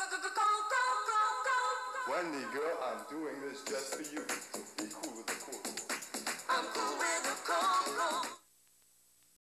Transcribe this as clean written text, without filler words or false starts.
Wendy girl, I'm doing this just for you. So be cool with the cool.